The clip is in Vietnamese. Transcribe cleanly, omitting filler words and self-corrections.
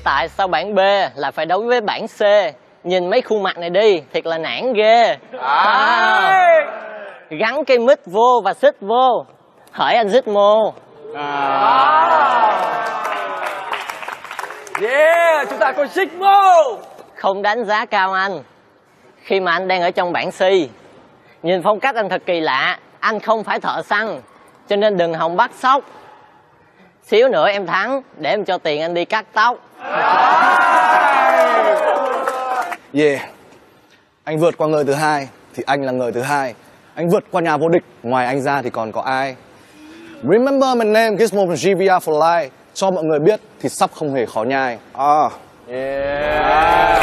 Tại sao bảng B là phải đấu với bảng C? Nhìn mấy khuôn mặt này đi, thiệt là nản ghê. Gắn cây mic vô và xích vô. Hỏi anh xích mô. Yeah, chúng ta có xích mô. Không đánh giá cao anh khi mà anh đang ở trong bảng C. Nhìn phong cách anh thật kỳ lạ. Anh không phải thợ săn, cho nên đừng hòng bắt sóc. Xíu nữa em thắng để em cho tiền anh đi cắt tóc. Yeah. Anh vượt qua người thứ hai thì anh là người thứ hai. Anh vượt qua nhà vô địch, ngoài anh ra thì còn có ai? Remember my name, Gizmo from GVR for Life. Cho mọi người biết thì sắp không hề khó nhai. Yeah.